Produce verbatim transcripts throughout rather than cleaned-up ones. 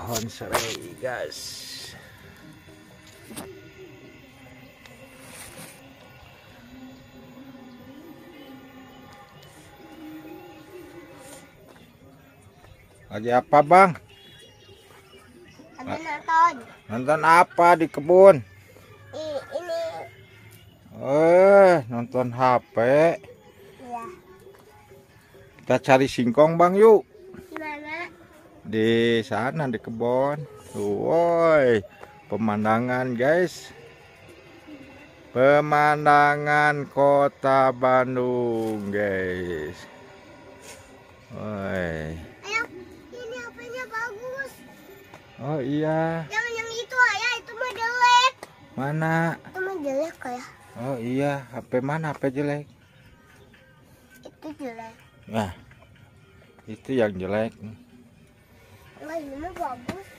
pohon serai, guys. Lagi apa, Bang? Ada nonton. Nonton apa di kebun? I, ini. Eh, nonton H P. Iya. Kita cari singkong, Bang, yuk. Di mana? Di sana di kebun. Woi, pemandangan, guys. Pemandangan kota Bandung, guys. Woi. Ayo, ini H P-nya bagus. Oh iya. Jangan yang itu ayah, itu mah jelek. Mana? Itu mah jelek kayak. Oh iya, H P mana? H P jelek. Itu jelek. Nah, itu yang jelek. Enggak, ini mah bagus.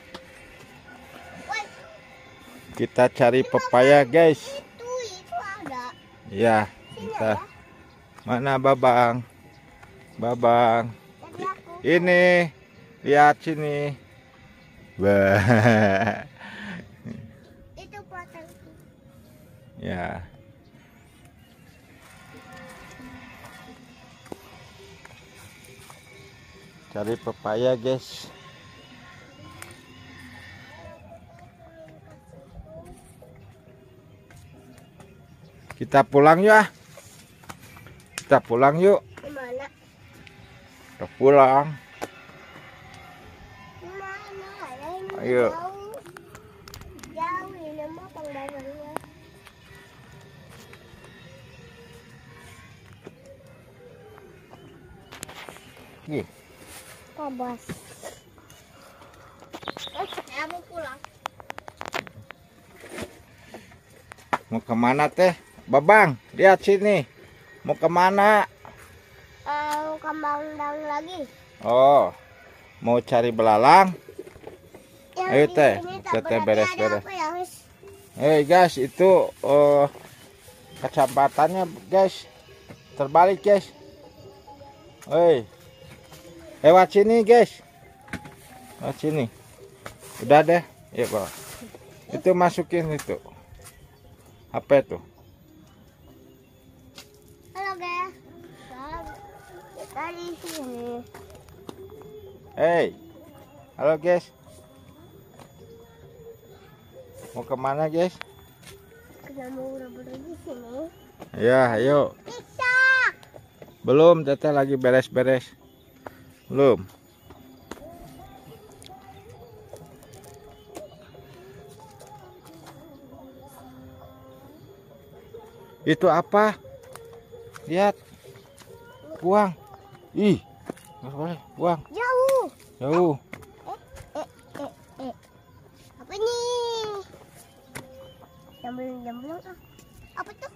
Woi, Kita cari pepaya, guys. itu itu ada. Ya, Sini kita. ada. Mana Babang? Babang. Jadi aku. Ini, lihat sini. Wah. Itu potong. Ya. Cari pepaya, guys. Kita pulang ya. Kita pulang yuk. Di mana? Kita pulang. Di mana? Ayah, ini Ayo. jauh. Jauh ini mah pengbarangnya. Nih. Kabas. Eh, saya mau pulang. Mau kemana teh? Babang, lihat sini. Mau kemana? Eh, kembang daun lagi. Oh, mau cari belalang? Yang Ayo, di Teh. sini Teh, tak Teh, berarti beres-beres. ada apa ya, Miss? Hei guys, itu uh, kecapatannya guys. Terbalik guys. Hei, lewat sini guys. Lewat sini. Udah deh, ya Pak. Itu masukin itu. Apa itu? Halo guys. Kita di sini. Hei, halo guys. Mau kemana guys? Kita mau berburu di sini. Ya, ayo. Bisa. Belum, Teteh lagi beres-beres. Belum. Itu apa? Lihat. Buang. Ih. Nggak boleh, buang. Jauh. Jauh. Eh, eh, eh. Apa nih? Jambul, jambul. ah. Apa tuh?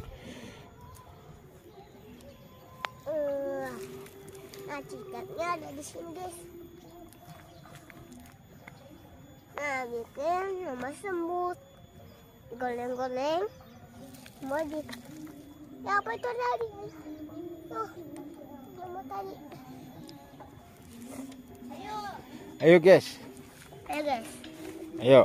Eh, nah, cikatnya ada di sini, guys. Nah, bikin nama semut. Goleng-goleng. Mau di. Ya, apa itu tadi? Tuh, semut tadi. Ayo. Ayo guys. Ayo, guys. Ayo.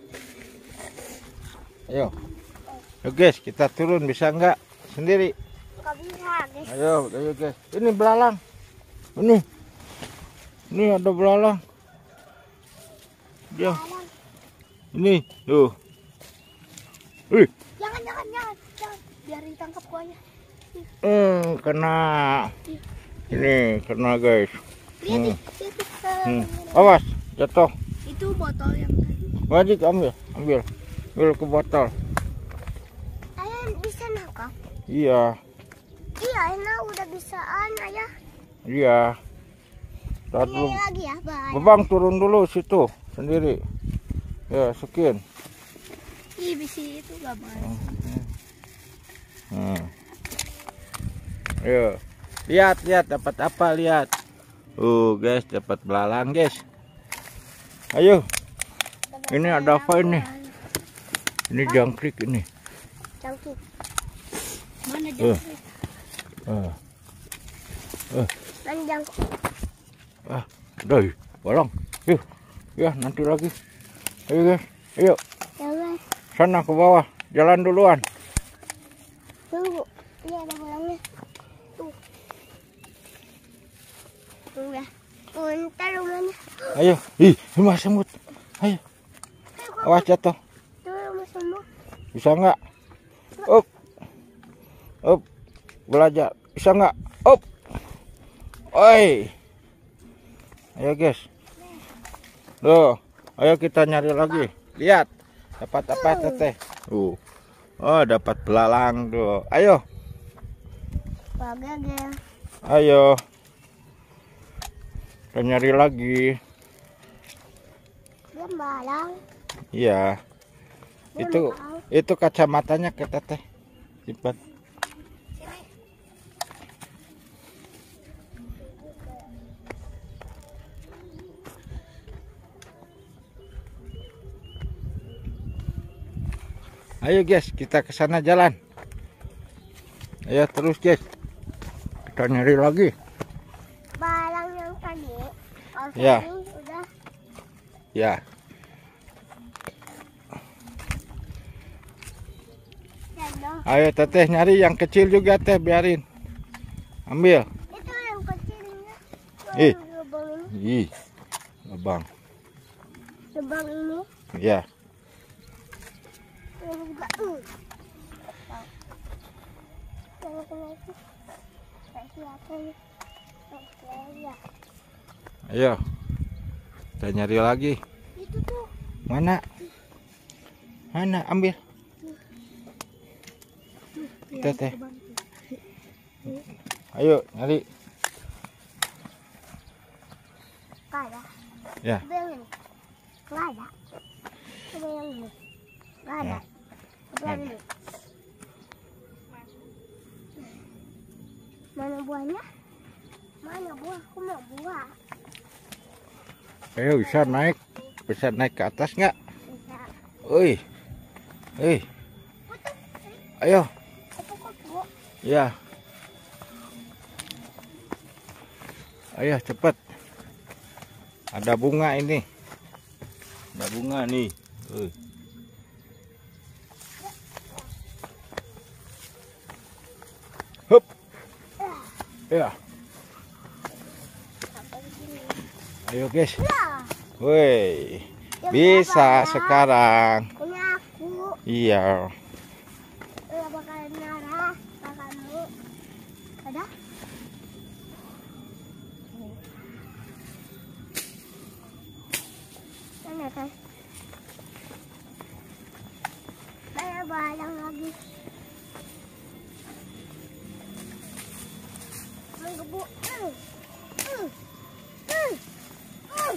Ayo. Ayo guys, kita turun bisa nggak? Sendiri. Nggak bisa, guys. Ayo, ayo guys. Ini belalang. Ini. Ini ada belalang. Dia. Ini, tuh. Ih, Jangan, jangan, jangan, jangan. Biar ditangkap kuahnya. hmm, kena. Ini kena guys. Lihat Hmm. nih, itu. Hmm. Awas, jatuh. Itu botol yang tadi. Wajib ambil, ambil. Ambil ke botol. Ayah bisa nangkap? Iya, Iya, Ayah udah bisaan, Ayah. iya. Tar Ini dulu. lagi ya, Bang. Babang turun dulu situ sendiri. Ya, sekian. Ih, bisi itu gak banget. Hmm. Ayo. Lihat, lihat dapat apa, lihat. Uh, guys, dapat belalang, guys. Ayo. Ini ada apa ini? Ini jangkrik ini. Jangkrik. Mana Uh. jangkrik? Uh. Uh. Mana jangkrik? Ah, udah, bolong. Yuk. Ya, nanti lagi. Ayo guys, ayo. Jangan. Sana ke bawah, jalan duluan. Tunggu, ini ada bolongnya. Tuh. Udah. Ntar rumahnya. Ayo, ih, rumah semut. Ayo. Awas jatuh. Tuh rumah semut. Bisa nggak? Up. Up. Belajar. Bisa nggak? Up. Oi. Ayo guys. Loh, ayo kita nyari lagi. Lihat. Dapat apa teteh? Uh. Oh, dapat belalang tuh. Ayo. Bagel. Ayo. Kita nyari lagi. Dia balang. Iya. Itu itu kacamatanya ke teteh. Simpan. Ayo guys, kita ke sana jalan. Ayo terus guys. Kita nyari lagi. Balang yang tadi. Oh, Ya. ini udah. Ya. Jatuh. Ayo teteh nyari yang kecil juga teh, biarin. Ambil. Itu yang kecilnya. Ih. Lubang ini. Ih. Abang. Lubang ini. Ya. Ini juga. Uh. Yang kena itu. Kasih apa nih? Kasih aja. Ayo. Kita nyari lagi. Itu tuh. Mana? Mana? Ambil. Teteh. Ayo nyari. Gak ada. Ya. Coba yang ini. Gak ada. Coba yang ini. Gak ada. Ya. Coba yang ini. Mana buahnya? Mana buah? Aku mau buah. Ayo bisa naik. Bisa naik ke atas nggak? Bisa. Oi. Hei. Ayo. Kupu-kupu. Ya. Ayo cepet. Ada bunga ini. Ada bunga nih. Uh. Hup. Ya. Sampai di sini. Ayo guys. Ya. Woi. Yang Bisa berapa? sekarang. Ini aku. Iya. Udah bakalan marah. Kakakmu. Ada? Mana kan? Saya balang lagi. Menggebu. Uh. Uh. Uh. Uh.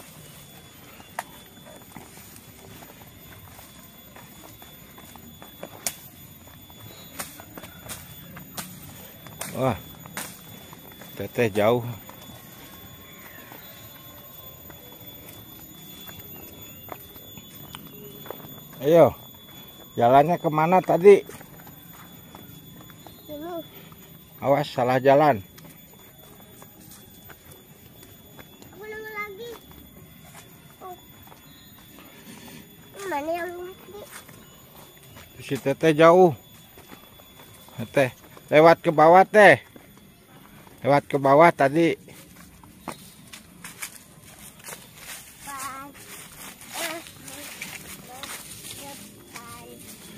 Wah. Teteh jauh. Ayo. Jalannya kemana tadi? Ini. Awas salah jalan. Aku nunggu lagi. Oh. Ini mana yang ini? Si teteh jauh. Teteh lewat ke bawah teh. Lewat ke bawah tadi. Bye. Eh. Bye.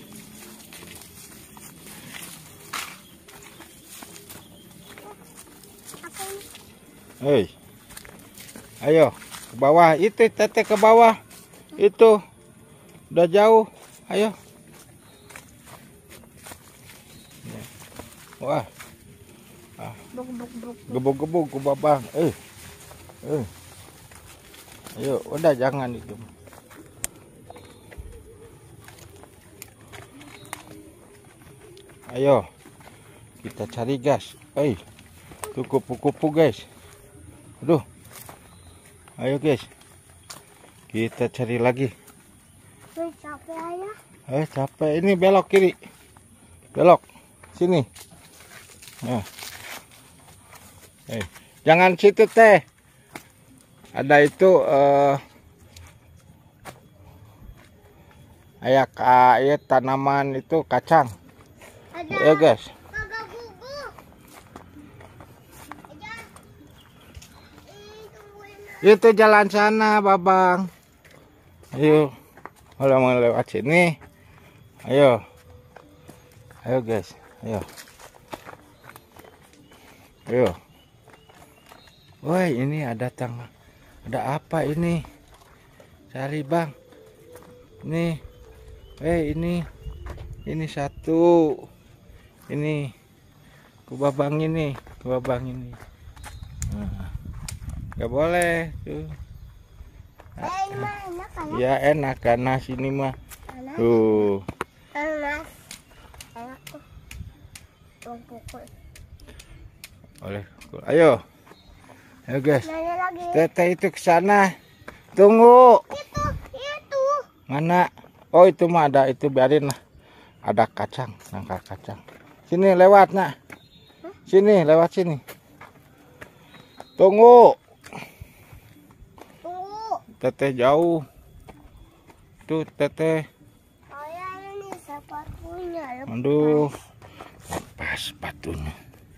Apa ini? Hei. Ayo ke bawah. Itu teteh ke bawah. Itu udah jauh. Ayo. Wah. Buk buk buk. Gebuk-gebuk ke babang. Eh. Eh. Ayo, udah jangan itu. Ayo. Kita cari gas. Eh. Tuh kupu-kupu guys. Aduh. Ayo guys. Kita cari lagi. Ini capek ayah. Eh, capek. Ini belok kiri. Belok. Sini. Nah. Eh, jangan situ teh. Ada itu eh, Ayak air tanaman itu kacang. Ada. Ya guys. Kagak gugu. Ada. Ih, tungguin. Itu jalan sana, Babang. Ayo. Kalau mau lewat sini. Ayo. Ayo guys. Ayo. Ayo. Woi, ini ada tang. Ada apa ini? Cari, Bang. Nih. Eh, ini. Ini satu. Ini. Ke Babang ini, ke Babang ini. Nah. Gak boleh tuh. Eh, mana kan? Ya enak karena sini mah. Mana? Tuh. Enak. Enak tuh. Tuang pukul. Oleh. Ayo. Ayo guys. Nanya lagi. Teteh itu ke sana. Tunggu. Itu, itu. Mana? Oh, itu mah ada, itu biarin lah. Ada kacang, nangka kacang. Sini lewat, nak. Sini, lewat sini. Tunggu. Tunggu. Teteh jauh. Tuh, teteh. Saya ini sepatunya. Aduh. Lepas sepatunya.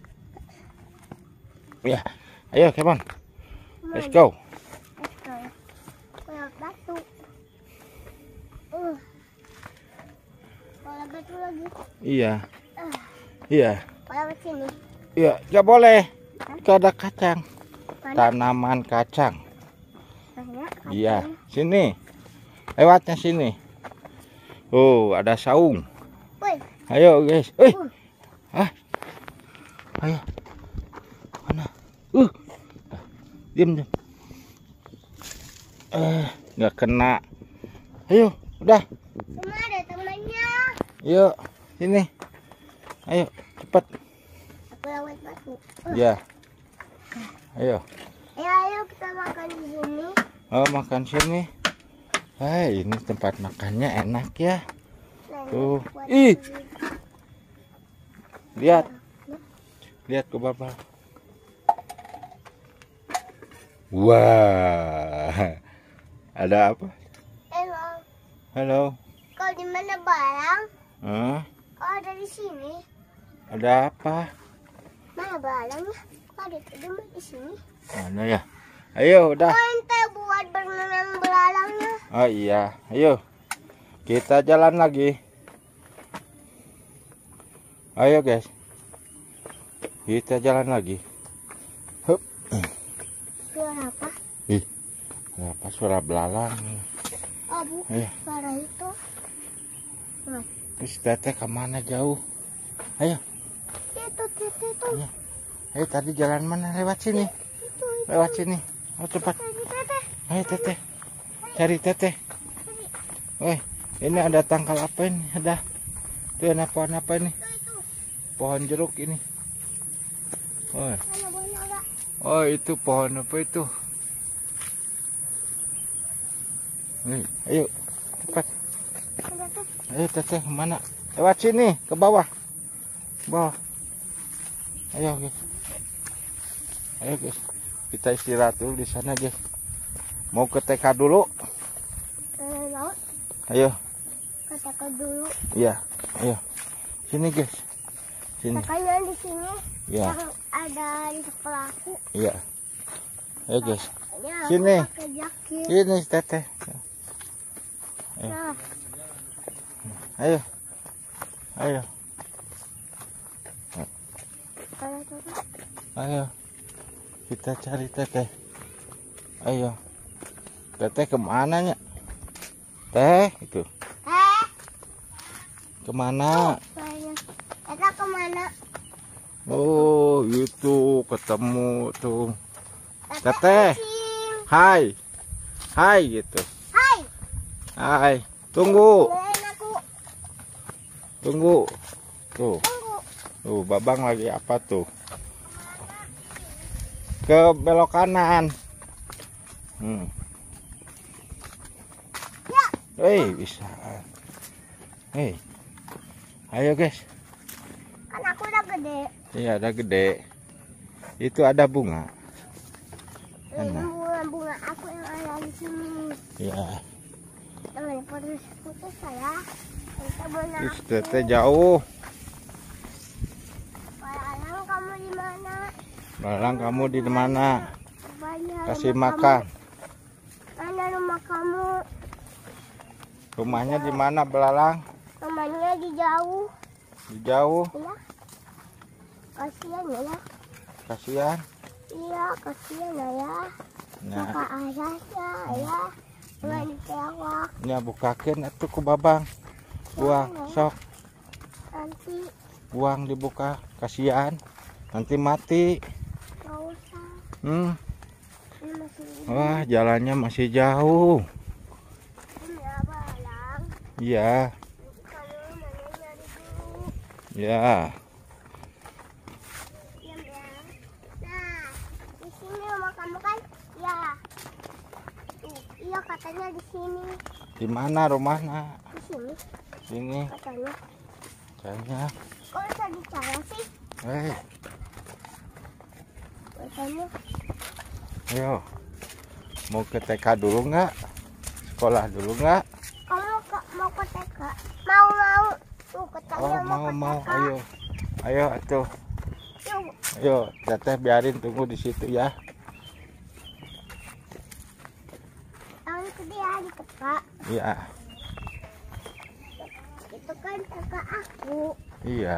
Ya. Ayo, come on. Let's go. Let's go. Kalau batu. Uh. Kalau batu lagi. Iya. Uh. Iya. Kalau ke sini. Iya, nggak boleh. Itu ada kacang. Mana? Tanaman kacang. Mana? Iya, sini. Lewatnya sini. Oh, ada saung. Woi. Ayo, guys. Eh. Uh. Ah. Ayo. Mana? Uh. Diam, diam. Eh, nggak kena. Ayo, udah. Cuma ada temannya. Yuk, sini. Ayo, cepat. Aku lewat batu. Uh. Ya. Ayo. Ya, ayo kita makan di sini. Oh, makan sini. Hai, ini tempat makannya enak ya. Nah, Tuh. buat Ih. sini. Lihat. Lihat ke Bapak. Wah. Ada apa? Halo. Halo. Kau di mana barang? Hah? Kau ada di sini. Ada apa? Mana barangnya? Kau ada cuma di sini. Mana ya? Ayo, udah. Kau ente buat berenang belalangnya. Oh iya, ayo. Kita jalan lagi. Ayo, guys. Kita jalan lagi. Hup. Suara apa? Ih. Apa suara belalang? Oh, bu. Ayo. Suara itu. Nah, Terus teteh kemana jauh? Ayo. itu, itu, itu. Ayo. Ayo, tadi jalan mana? Lewat sini. Itu, Lewat sini. Oh, cepat. itu, itu. Ayo, teteh. Cari teteh. Woi, ini ada tangkal apa ini? Ada. Itu ada pohon apa ini? Itu. Pohon jeruk ini. Oh, Mana boleh enggak? oh itu pohon apa itu? Nih, ayo, cepat. Ada tuh. Ayo teteh, kemana? Lewat sini, ke bawah. Bawah. Ayo guys. Ayo guys. Kita istirahat dulu di sana guys. Mau ke T K dulu? Eh, laut. Ayo. Katakan dulu. Iya. Ayo. Sini guys. Sini. Makanya di sini Iya. yang ada di sekolahku. Iya. Ayo guys. Makanya aku Sini. pakai jaket. Ini teteh. Ayo. Nah, Ayo. Ayo. kalau tadi Ayo. Kita cari teteh. Ayo. Teteh kemana nya? Teh itu. eh, Kemana? saya kita kemana? Oh, itu ketemu tuh. Teteh Teteh. kucing. Hai. Hai gitu. Hai. Hai. Tunggu. Belain aku. Tunggu. Tuh. Tunggu. Tuh, Babang lagi apa tuh? Ke belok kanan. Hmm. Ya. Hei, bisa. Hei. Ayo, guys. Kan aku udah gede. Iya, ada gede. Itu ada bunga. Ini Mana? bunga-bunga aku yang ada di sini. Iya. Jangan putus-putus saya. Kita benar. Ih, tete jauh. Balalang kamu di mana? Balalang kamu di mana? Banyak Kasih rumah makan. kamu. Mana rumah kamu? Rumahnya di mana Belalang? Rumahnya di jauh. Di jauh. Iya. Kasihan ya. Kasihan. Iya, kasihan ya. Nya, Maka ayahnya ya. Jangan ditewak. nya bukakeun atuh ku Babang. Buang, sok. Nanti Buang dibuka. Kasihan. Nanti mati. nggak usah. Hmm. Ini masih Wah, jalannya masih jauh. ini ya, Balalang. Iya. Kalau mana nyari dulu. Ya. Diam ya. Nah, di sini rumah kamu kan? Ya. Tuh, iya katanya di sini. Di mana rumahnya? Di sini Sini. katanya. Kayaknya. Kok bisa bicara sih? Eh, Katanya. ayo. Mau ke T K dulu nggak? Sekolah dulu nggak? Kamu ke, mau ke T K? Mau mau. Tuh katanya Oh, mau, mau ke mau. T K. Ayo. Ayo atuh. Yuk. Ayo, teteh biarin tunggu di situ ya. Tahun gede ya di T K. Iya. Itu kan T K aku. Iya.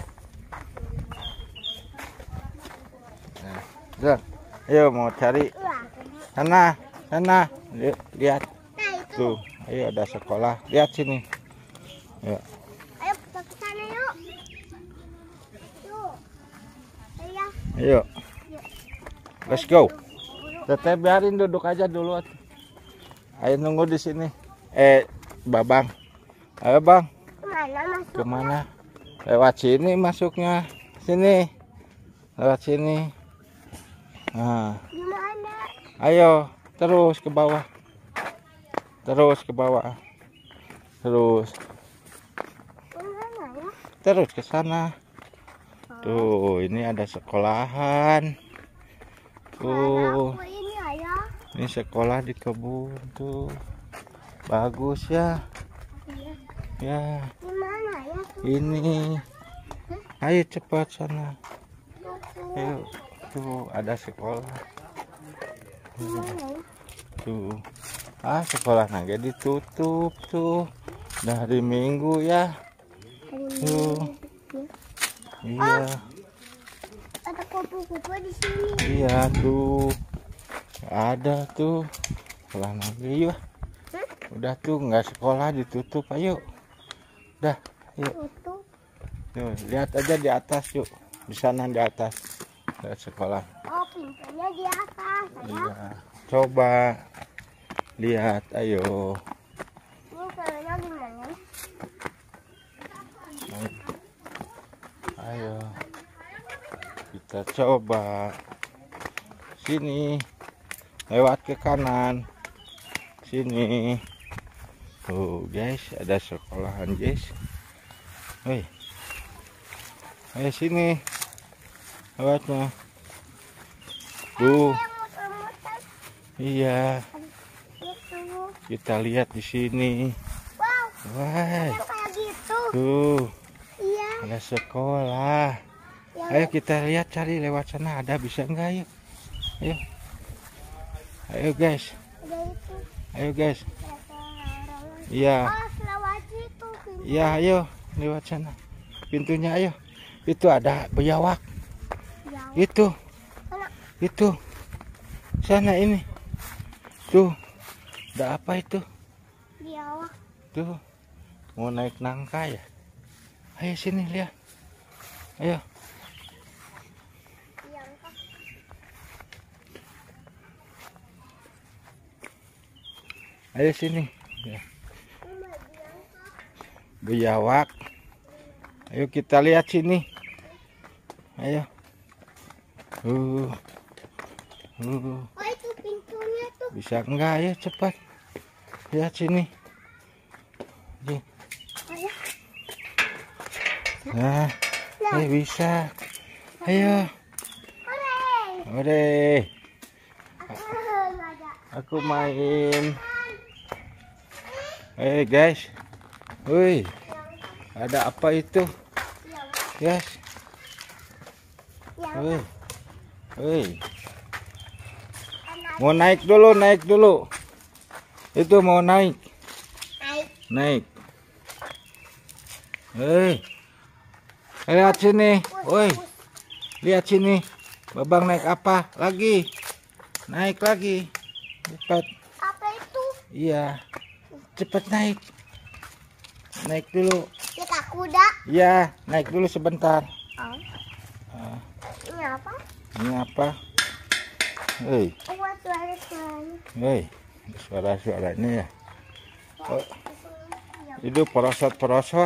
Nah, Zon, ayo mau cari Wah. sana, sana. Li- Lihat Nah itu. tuh. Ayo ada sekolah. Lihat sini. Ya. Ayo kita ke sana yuk. Yuk. Ayo. Ayo. Let's go. Teteh biarin duduk aja dulu. atuh. Ayo nunggu di sini. Eh, Babang. Ayo Bang, Kemana masuk? kemana? Lewat sini masuknya. Sini. Lewat sini. Nah, Gimana? ayo terus ke bawah. Terus ke bawah. Terus. Gimana ya? Terus ke sana. Tuh, ini ada sekolahan. Tuh, Aku ini ayah. ini sekolah di kebun tuh. Bagus ya. Ya, Gimana ya? Tuh. ini. Ayo cepat sana. Tuh. Ayo. Tuh, ada sekolah. Gimana ya? Tuh. Ah, sekolah naga ditutup tuh. Dari Minggu ya. Hari Tuh. Minggu. Iya. Ada kupu-kupu di sini. Iya tuh. Ada tuh. Sekolah negeri ya. Hah? Udah tuh nggak sekolah ditutup. Ayo. Udah. Yuk. Tutup. Tuh, lihat aja di atas yuk. Di sana di atas. Lihat sekolah. Oh, pintunya di atas. Ya. Iya. Coba lihat. Ayo. Ini caranya gimana? Ayo. Kita coba. Sini. Lewat ke kanan. Sini. Tuh guys, ada sekolahan guys. Hei. Ayo sini. Lewatnya. Tuh. Yang muter-muter. Iya. Itu. Kita lihat di sini. Wow. Wah. Yang kayak gitu. Tuh. Iya. Ada sekolah. Yang Ayo kita lihat cari lewat sana. Ada bisa enggak yuk. Ayo. Ayo guys. ada itu. Ayo guys. Ada orang-orang. Iya. Oh, lewat situ. pintu. Iya ayo. Lewat sana. Pintunya ayo. Itu ada biawak. Jauh. Itu. Mana? Itu. Sana ini. Tuh. Ada apa itu? Jauh. Tuh. Mau naik nangka ya? Ayo sini lihat. Ayo. Yang kah? Ayo sini. Ya. Mama, yang kah? Biawak. Ayo kita lihat sini. Ayo. Uh. Uh. Oh, itu pintunya tuh. Bisa enggak ya cepat. Lihat sini. Nih. Ayah. Nah, eh bisa. Ayo. Hore. Ore. Ah, nggak ada. Aku main. Eh guys, woi, ada apa itu? Guys, woi, woi, mau naik dulu, naik dulu. Itu mau naik, naik. Hei, lihat sini, woi, lihat sini. Babang naik apa? Lagi, naik lagi, cepat. Apa itu? Iya, cepat naik. Naik dulu. Kita kuda. Iya, naik dulu sebentar. Oh. Ah, Ini apa? ini apa? Hei, Oh, suara-suaranya. hei, suara-suaranya ya. Oh, itu perosot-perosot.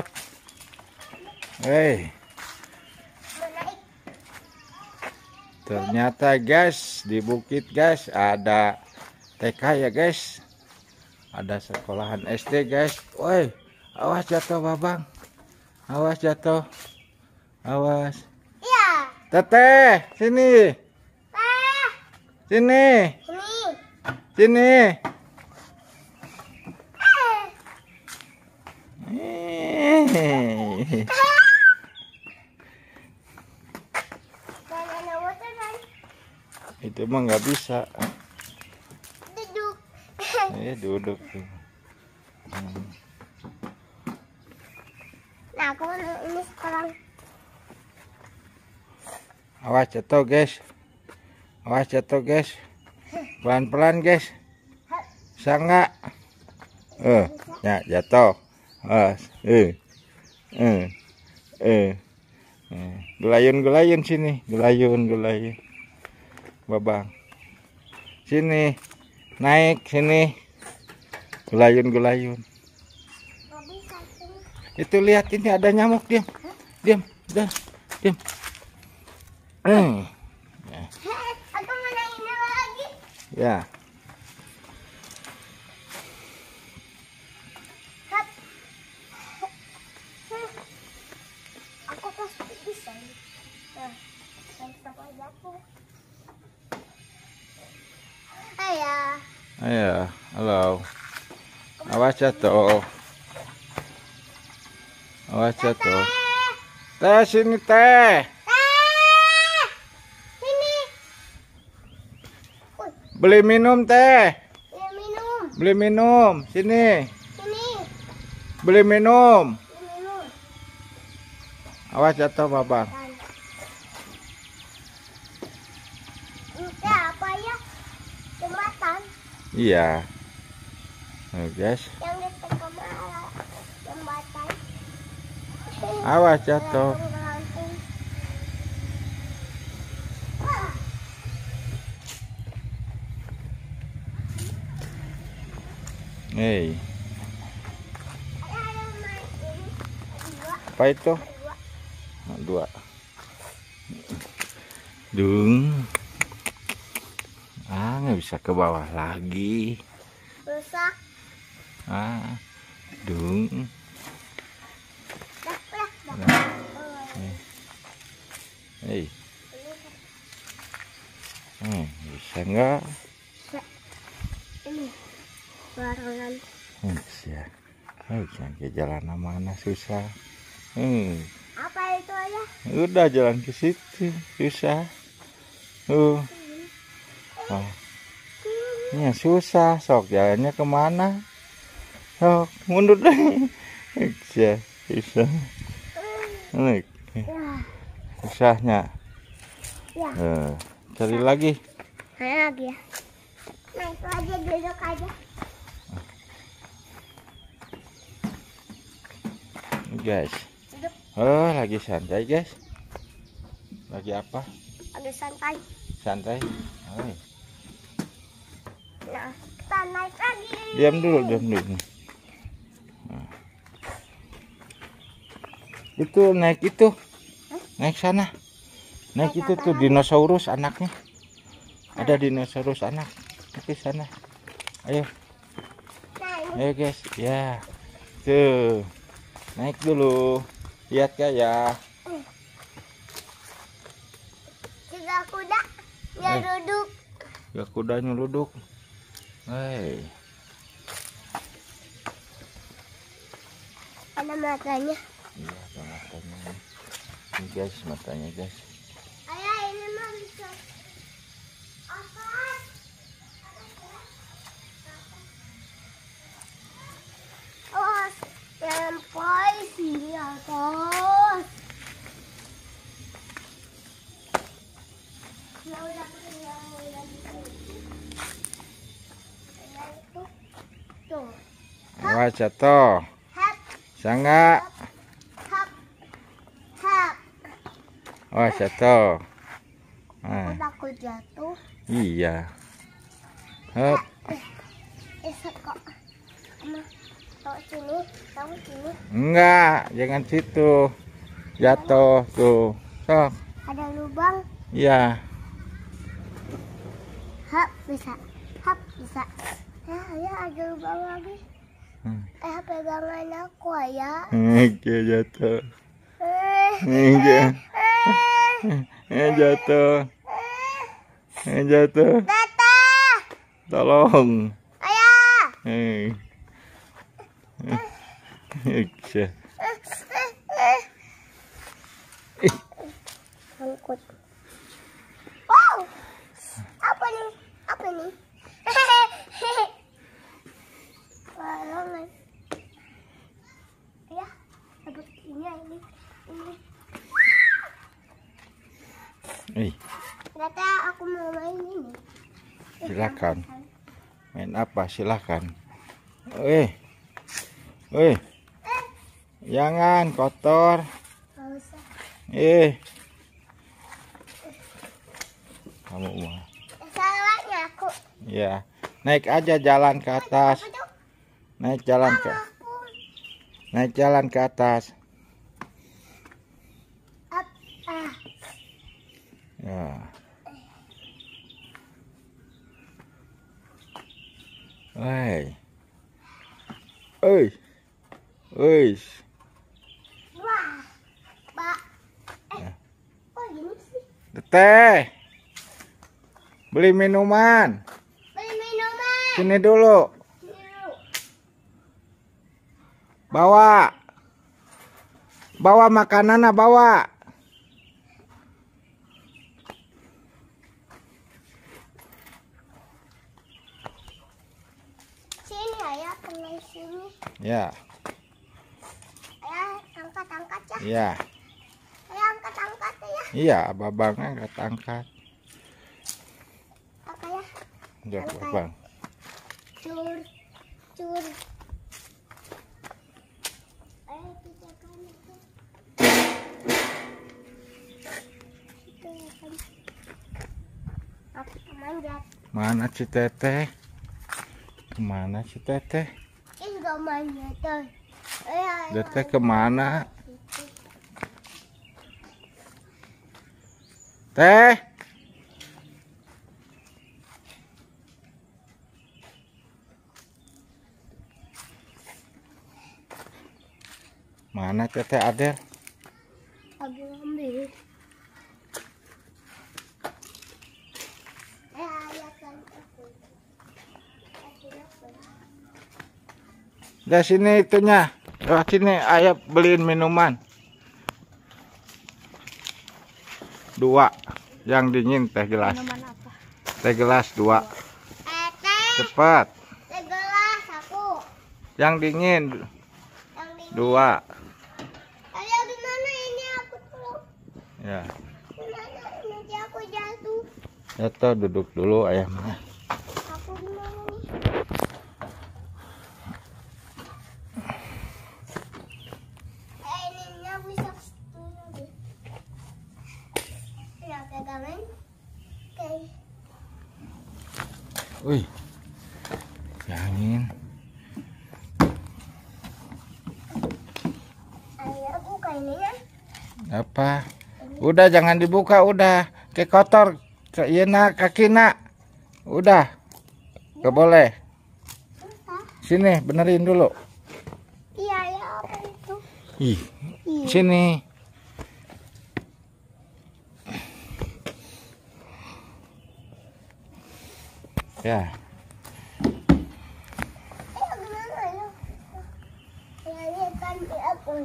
Hei, Menaik. ternyata guys di bukit guys ada T K ya guys. Ada sekolahan S D guys. Woi, awas jatuh babang. Awas jatuh. Awas. Iya. Teteh, sini. Ah, Sini. ini. Sini. Ah. Hehehe. Dan ada motor kan? Itu mah nggak bisa. Duduk. Eh, duduk tuh. Hmm. Nah, aku mau ini sekarang. Awas jatuh guys. Awas jatuh guys. Pelan-pelan guys. Bisa nggak? Eh, ya jatuh. Awas. Eh. Eh. Eh. Eh. Gelayun-gelayun sini. Gelayun-gelayun. Babang. Sini. Naik sini. Gelayun-gelayun. Nggak bisa sini. Itu lihat ini ada nyamuk, diam. Diam, dah. Diam. Eh. Hei, aku mau naik ini lagi. Ya. Hap. Hmm. Aku pasti bisa. Nah, saya sama aku. Ayah. Ayo, halo. Awas jatuh. Awas jatuh. Teh sini teh. Ah, sini. Uy, Beli minum teh. ya minum. Beli minum. Sini. Sini. Beli minum. Ya minum. Awas jatuh babang. Dan. Ini apa ya? Jembatan Iya. Nah, guys. yang di tengah malah jembatan. Awas jatuh. Wah, Hei, ada yang main ini. Dua, apa itu? dua. Nah, dua. Dung. Ah, nggak bisa ke bawah lagi. Rusak. Ah, dung. Dah, dah, dah. Nah. Oh, Hei, ini. hmm, bisa nggak? Ini barengan. Hmm, bisa. Oh, jangan ke jalan mana susah. Hmm, Apa itu ya? udah jalan ke situ susah. Uh, oh, ini susah. Sok jalannya kemana? Sok mundur deh. Bisa, bisa. Nih, Ya, susahnya. ya. Eh, cari lagi. Mana lagi ya? Nah, itu aja duduk aja. Nih, guys. Duduk Oh, lagi santai guys. Lagi apa? agak santai. Santai. Oh, Nah, kita naik lagi. diam dulu, diam dulu. Nah. Itu naik itu, naik sana, naik itu tuh dinosaurus anaknya. Ada dinosaurus anak ke sana. Ayo, Nah, ini ayo guys, ya, tuh, naik dulu. Lihat kayak juga kuda. Ya Eh. duduk. ya kudanya duduk. Hei, matanya. Iya, ada matanya. Ini guys, matanya guys. Ayah, ini mah bisa. Apa? Oh, sampai sini atas. Nah, udah kenyang, udah gitu. Nah, itu. Tuh. Wah, jatuh. Hap, Sangga. hap, hap. Wah, jatuh. Aku Nah, takut jatuh. iya. Hup. Eh, kok. Ama, tahu sini, tahu sini. Enggak, jangan situ. Jatuh tuh. Sok. Ada lubang. Iya. Hap, bisa. Hap, bisa. Ya, ya ada lubang lagi. Hmm. Eh, pegangan aku ya. Oke, jatuh. Eh, Oke. eh, Eh, jatuh. Eh, jatuh. Tata, Tolong. ayah. Eh. Oke. Eh, eh, eh. Angkut. Wow, apa nih? Apa nih? Balongan. Ya, dapat ini ini ini. Eh, Ternyata aku mau main ini. silakan. Main apa? Silakan. Eh. Eh. Jangan kotor. Gak usah. Eh. Kamu mah. Salahnya aku. Ya. Naik aja jalan ke atas. Apa tuh? Naik jalan ke Aku. Naik jalan ke atas. Up, ah. Ya. Woi. Oi. Oi. Wah. Pak. Eh. Ya. Kok gini sih? Teteh. Beli minuman. Beli minuman. Sini dulu. Yuk. Bawa. Bawa makanan, bawa. Sini ayah, tengah sini. Ya. Ayah, angkat-angkat ya. Ya. Ayah, angkat-angkat ya. Iya, babang angkat angkat. Apa ya? Udah, Angkat. babang. Cur, cur. Ayah, kita kan itu. Itu ya kan. Aku manjat. Mana si Teteh? Kemana si Teteh? Ini gak manjat tuh. Ayah, ayah. Teteh kemana? Teh? Mana Teteh Adel? Lagi ngambil. Ayah, ayah kan aku. Aku dapat. Udah sini itunya. Wah, sini ayah beliin minuman. Dua. Yang dingin teh gelas. Minuman apa? Teh gelas dua. Eh, teh. Cepat. Segelas aku. Yang dingin Yang di dua. Ayah gimana ini aku tuh? Ya. Gimana nanti aku jatuh? Jatuh duduk dulu ayah mah. Aku gimana nih? Eh ininya bisa dulu deh. Ya pegangan. Oke. Wih. Angin. Ayah buka ininya. Apa? Udah jangan dibuka udah. Kayak kotor. Iya kaki nak. Udah. Gak boleh. Entah. Sini benerin dulu. Iya ya apa itu? Ih. Iya. Sini. Ya. Eh gimana ya? Ya lihat kan aku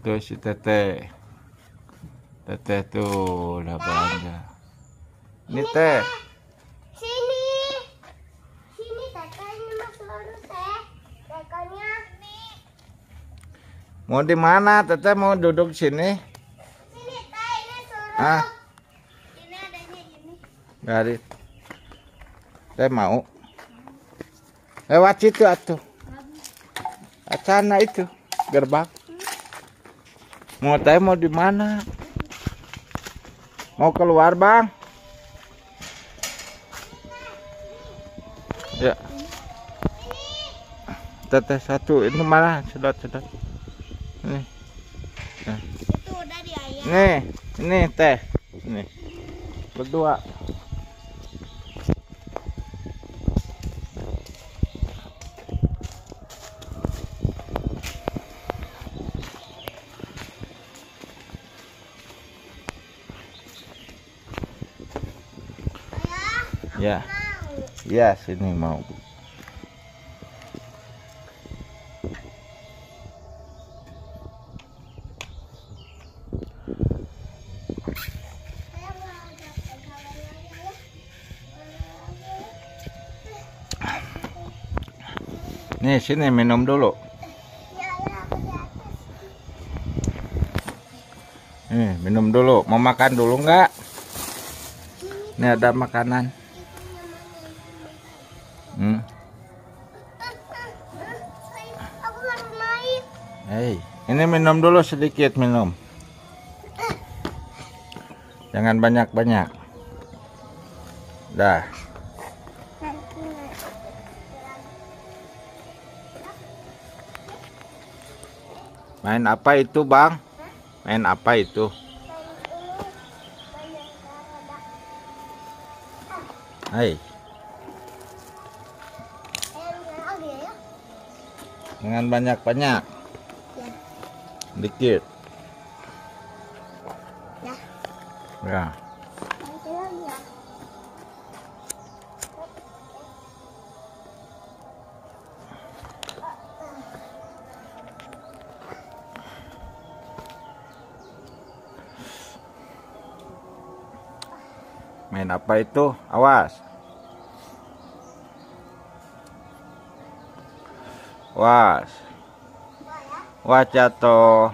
tuh si Teteh. Teteh tuh udah belanja. Ini Teh. Sini. Sini Teteh, ini Mas Loro Teh. Tekonya nih. Mau di mana Teteh? Mau duduk sini? Sini Teh, ini suruh. Ah, Ini adanya ini. garis. Teh mau. Lewat situ atuh. Acana itu gerbang. Mau Teh mau di mana? Mau keluar Bang? Ya. Teteh satu ini mana? Sedot sedot. Ini. Nah. Itu udah di ayam. Nih, ini Teh. Nih. Berdua. Ya. Ya, sini mau. Nih, sini minum dulu. Nih, minum dulu. Mau makan dulu nggak? Ini ada makanan. Hmm. Aku baru naik. Hei, ini minum dulu sedikit minum. Jangan banyak-banyak. Dah. Main apa itu, Bang? Main apa itu? Hei. Jangan banyak-banyak. Ya. Dikit. Ya. Ya. Main apa itu? Awas. Was. Wah jatuh.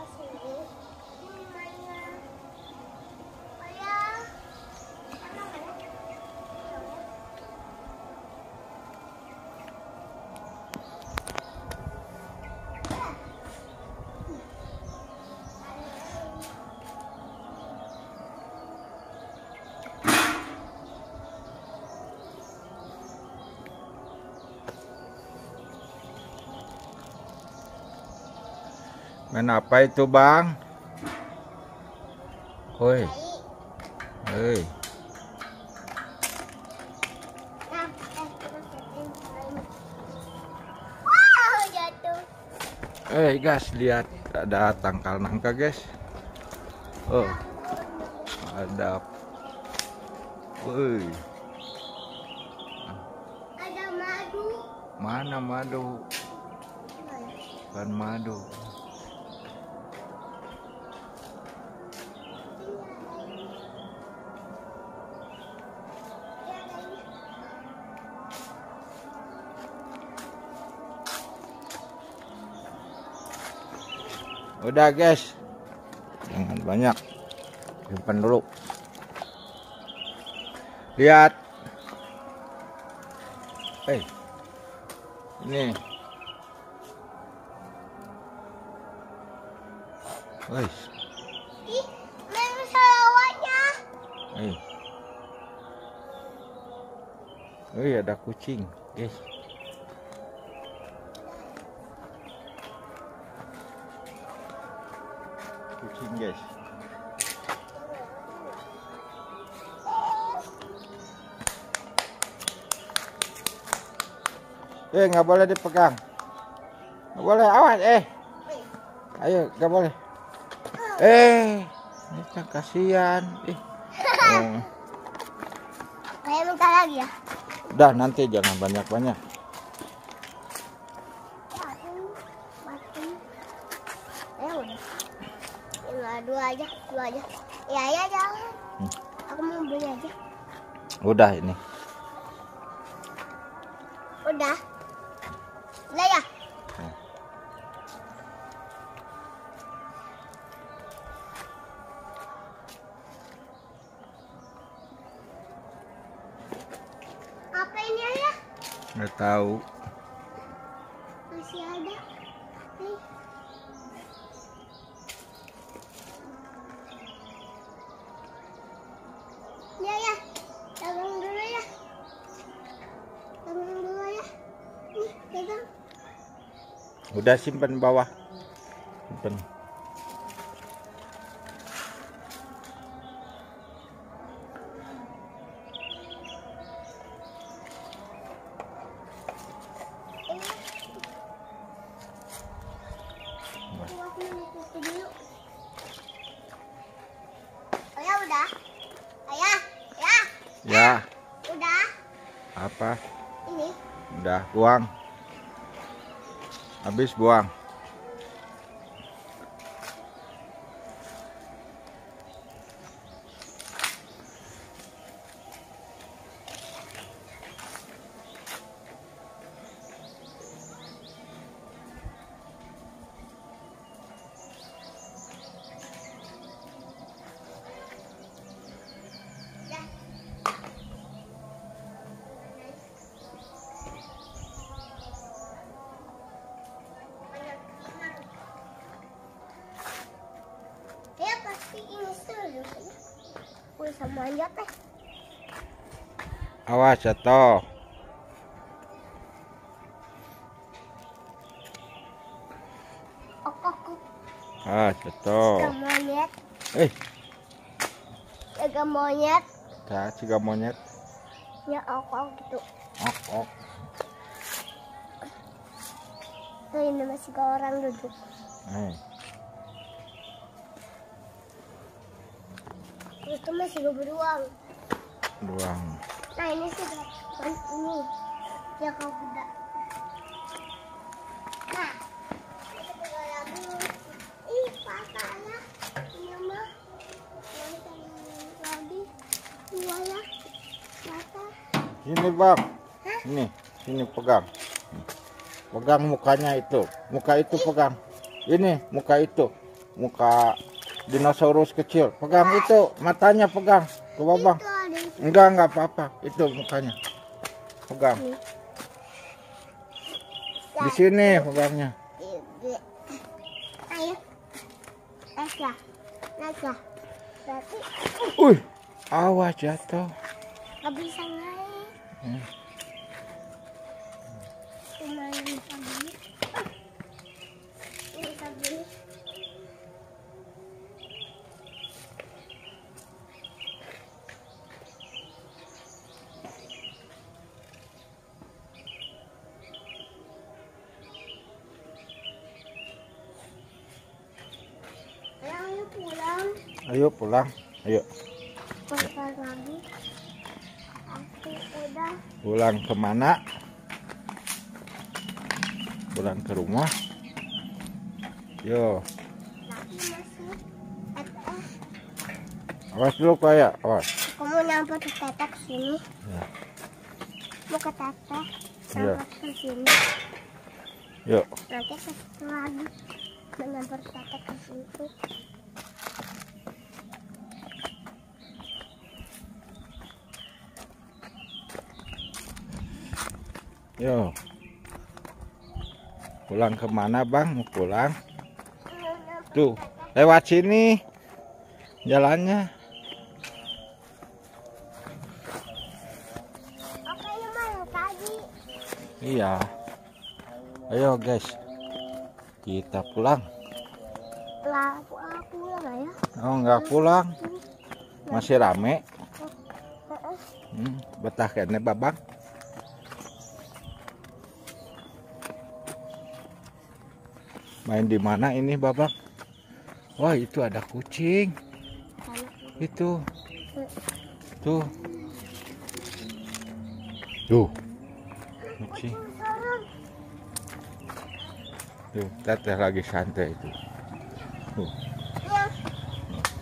Main apa itu, Bang? Woi. Hei. Wow, jatuh. Eh, guys, lihat ada tangkal nangka, guys. Oh. Ada. Woi. Ada madu. Mana madu? Bukan madu. Udah guys, jangan banyak, simpan dulu. Lihat, eh, ini, guys, Ih, memang salawatnya. eh, oh iya ada kucing, guys. Kucing guys. Eh nggak boleh dipegang, nggak boleh, awas eh, ayo nggak boleh. Eh ini kan kasihan. Eh. Oh. Saya minta lagi ya. Udah nanti jangan banyak-banyak. Ya udah. aja, dua aja. Ya ya jangan. Hmm. Aku mau beli aja. Udah ini. Udah. Udah ya. Hmm. Apa ini ayah? Nggak tahu. Masih ada. Nih. Ya ya. Pegang dulu ya. Pegang dulu ya. Nih, pegang. Udah simpan bawah. Simpan. Ayah udah? Ayah, ya. Ya. Udah? Apa? Ini. Udah buang. Habis buang. Ya pasti ini seru. Wih sama aja teh. Awas jatuh. Ok ok. Ah jatuh. Gak monyet. Eh, Gak monyet. cah ciga monyet. Ya ok ok gitu. Ok ok. Tuh ini masih ke orang duduk. Eh, Terus tuh masih gue beruang. buang. Nah ini sih kan ini. Ya kau kuda. Nah. Kita tinggal lagi. Ih patahnya. Ini mah. Lagi. Dua ya. Patah. Sini bang. Ini, sini pegang. Pegang mukanya itu. Muka itu pegang. Ini muka itu. Muka dinosaurus kecil. Pegang itu. Matanya pegang. Coba bang. Itu ada itu. Enggak, enggak apa-apa. Itu mukanya. Pegang. Di sini pegangnya. Ayo. Esa. Esa. Berarti Wih, awas jatuh. gak bisa naik. Hmm. Cuma yang bisa beli. Ini bisa beli. Ayo pulang. Ayo pulang. Ayo Bentar lagi. Aku udah. pulang kemana? Pulang ke rumah. Yo, Tapi masih. Eh, eh. awas dulu kayak. Awas. Aku mau nyamper ke teteh ke sini. Ya. Mau ke teteh. Iya. Nyamper ke sini. Yuk. Nanti ke situ lagi. Mau nyamper teteh ke situ. Yo. Pulang kemana bang? Mau pulang? Mau nyamper Tuh, teteh. lewat sini jalannya. Oke, ini mah yang tadi. Iya. Ayo guys, kita pulang. Lah, aku ah, pulang lah ya. Oh nggak pulang, masih rame. Heeh. Hmm, betah kayaknya babang. Main di mana ini babang? Wah itu ada kucing. Sana. Itu. Tuh. Tuh. Kucing. Kucing serem. Tuh, teteh lagi santai itu. Tuh. Ya.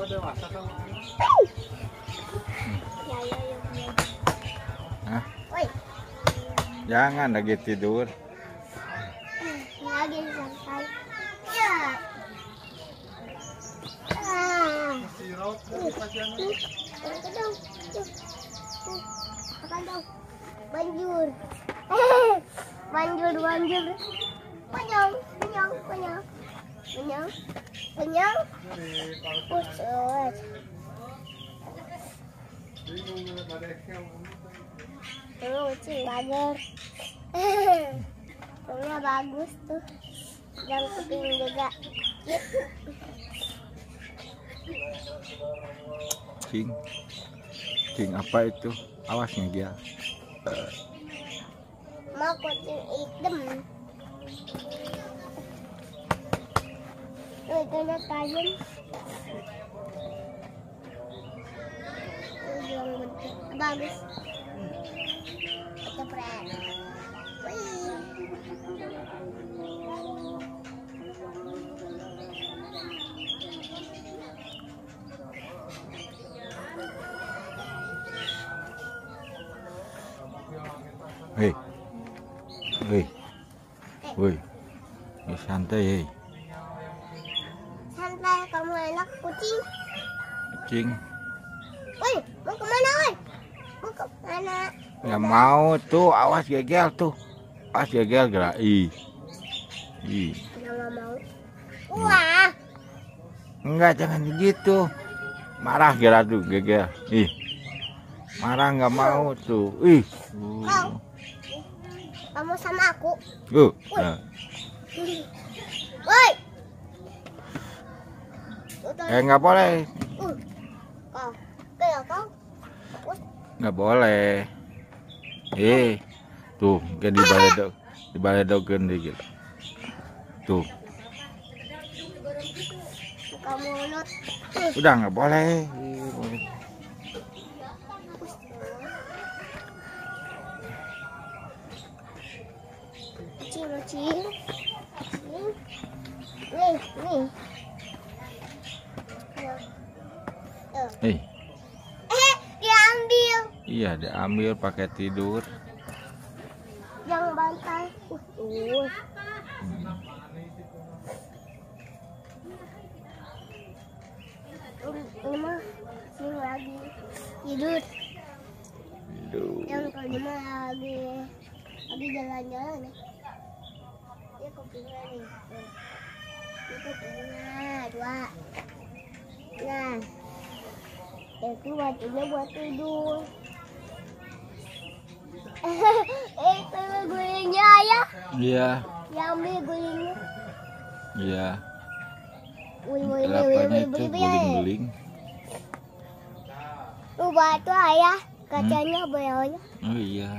Ya, ya, ya, ya. Hah? Woi, Jangan lagi tidur. lagi santai. Ya. Ah. Nih, nih, apa dong? Tuh, tuh, apa dong? Banjur. Banjur, banjur. Banyong, banyong, banyong. Banyong, banyong. Pusat. Tuh, kucing bager. Tuhnya bagus tuh. Yang kuping juga. King. King apa itu? Awasnya dia. Mau kucing hitam. Tuh, itu tajam. Tuh, yang bentuk bagus. Cepret. Wih. Hei. Hei. Woi. Eh, santai, hei. Santai kamu enak kucing. Kucing. Woi, mau kemana woi? Mau kemana? Nggak mau tuh, awas gegel tuh. Awas gegel gerak. Ih. Ih. Udah nggak mau. Wah. Enggak, jangan gitu. Marah gerak tuh gegel. Ih. Marah nggak mau tuh. Ih. Kau. Kamu sama aku. Uh. Woi. Nah. Woi. Eh, nggak boleh. Uh. Kau. Kayak kau. Nggak boleh. Eh. Tuh, kayak di baledog. Di baledogan dikit. Tuh. Buka mulut. Udah nggak boleh. Ih, boleh. Kucing, kucing. Nih, nih. Eh, Eh, diambil. iya diambil pakai tidur. Yang bantai. Uh, uh. Ini mah sini lagi tidur. Tidur. Yang kalau ini mah lagi lagi jalan-jalan nih. Dia kupingnya nih. Tuh. Ini kupingnya dua. Nah, itu batunya buat tidur. Eh, itu gulingnya ayah. Iya, Yang ambil gulingnya. iya. Wih, wih, wih, wih, Kelapanya wih, itu wih, wih. guling-guling. Tuh batu ayah, kacanya boyanya. Oh iya.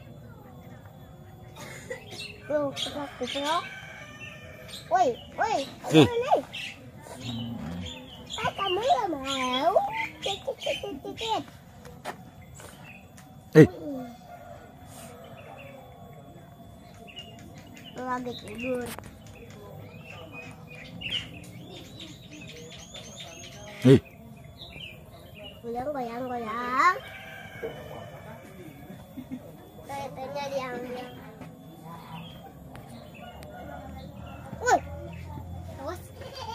Tuh, kita kuplok. Woi, woi, Eh. ayo nih. Ah, kamu nggak mau? Cicit, cicit, cicit. Eh, Lagi tidur. eh. Goyang, goyang, goyang. Kayaknya diambil. Woi, awas.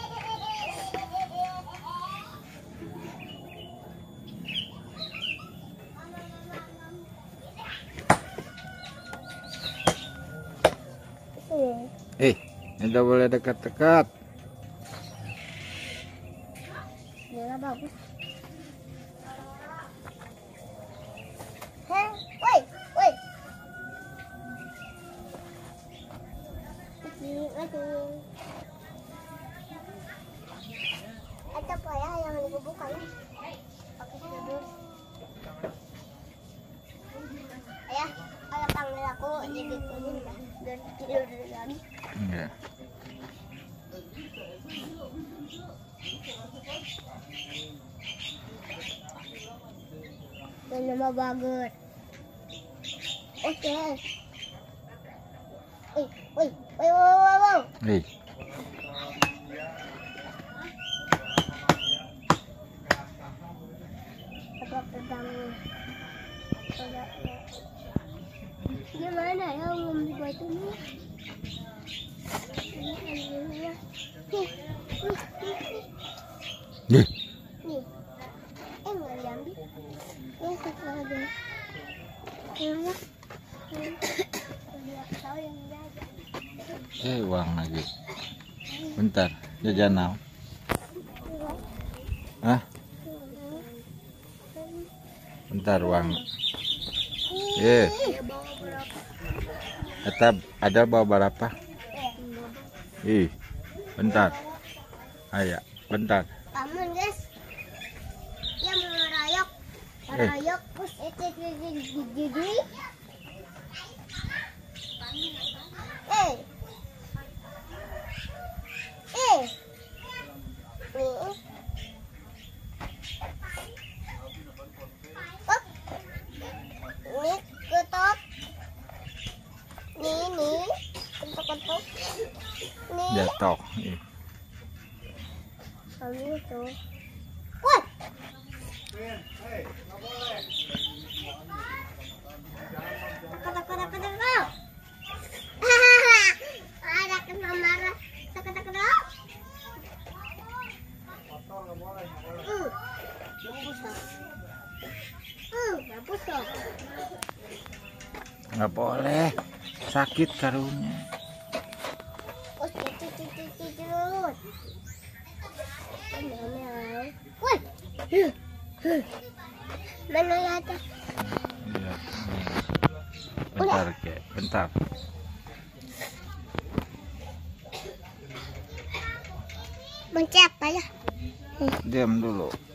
Eh, tidak boleh dekat-dekat. Dia bagus. Heh, woi, woi. Kucing, kucing. Ada apa ya yang dibubuhkan? Pakai tidur. Ayah, ayah panggil aku jadi kuning dah. Dan tidur lagi. Iya. Dan nama bagus. Oke. Woi, woi, woi, woi, woi. Eh, Nih. Nih. Eh, nggak diambil. Ya, satu lagi. Ini. Eh, uang lagi. Bentar, jajan now. Hah? Bentar uang. Eh. Tetap ada bawa berapa? Ih, bentar. Ayo, bentar. Kamu guys. Ya mau ngerayok. Ngerayok terus itu jadi. Eh. Eh. Nih. Oh. Nih, ketok. Nih, nih. Ketok-ketok. Nih. Jatuh. Ih. Ambil tuh. Wah. Takut, takut, takut, takut. Ada kena marah. Takut, takut, takut. Hmm. Hmm, bagus dong. Nggak boleh. Sakit karunya. Oh, cuci, cuci, cuci dulu. Woi, mana ya ada? Iya. Bentar, ke, bentar. Mencet apa ya? Diam dulu.